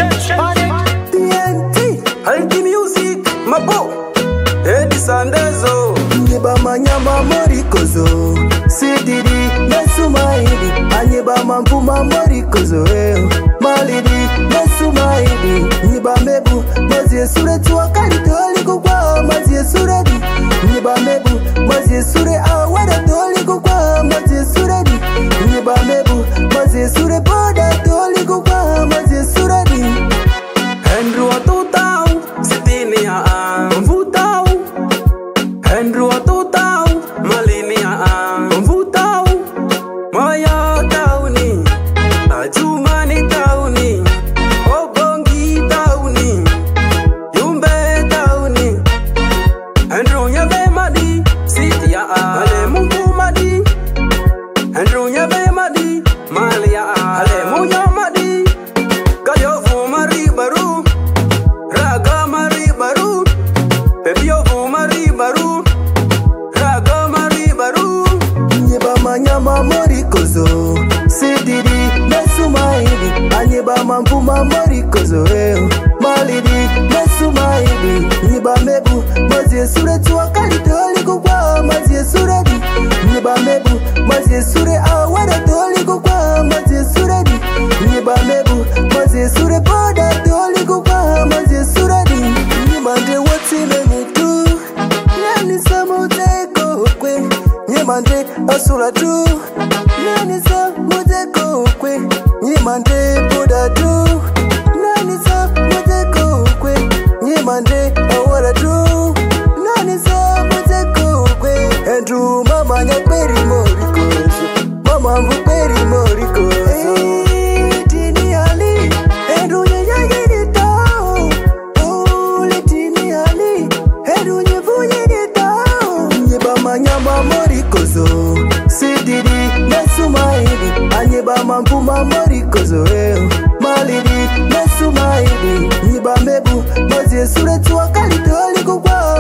TNT, Alki Music, Mabo, Edison-Sandezo. Nyeba manyama morikozo, sididi nesumaidi. Anyeba mampuma morikozo, malidi nesumaidi. Nyeba mebu, mazie sure tuwa kalitoli kukwa, mazie suredi. Nyeba mebu, mazie sure awada toli kukwa, mazie suredi. Nyeba mebu, mazie sure boda toli kukwa, mazie suredi. Andrew Atutau, Sitinia Mvutau. Andrew Atutau, Malinia Mvutau. Maya Tauni, Ajumani Tauni, Obongi Tauni, Yumbe Tauni. Andrew Nyabe Madi, Sitia Ale Mungu Madi. Andrew Nyabe Madi, Malia Ale Munya Madi. Kayovu Mari Baru, Raga Mari Baru, Pepiovu Mari Baru, Raga Mari Baru. Nyeba manyama morikozo, sididi nesumaidi. Anyeba mampuma morikozo, malidi nesumaidi. Nyeba mebu, mazie sure tuwa kalitoli kukwa, mazie suredi. Nyeba mebu, mazie sure awada toli kukwa, mazie suredi. Nyeba mebu, mazie sure boda toli kukwa, mazie suredi. Nyemande wati menitu, nani samuteko kwe. Nyemande asura tu, nani samuteko kwe. Nyemande boda tu, nani samuteko kwe. Nyemande awara tu, nani samuteko kwe. Andrew mama nyaperi morikozo, mama mvuperi morikozo. Tini ali, Andrew nyayagi tao. Tini ali, Andrew nyevuye tao. Nyeba manyama morikozo, sididi nesumaidi. Anyeba mampuma morikozo, malidi nesumaidi. Nyeba mebu, mazie sure tuwa kalitoli kukwa,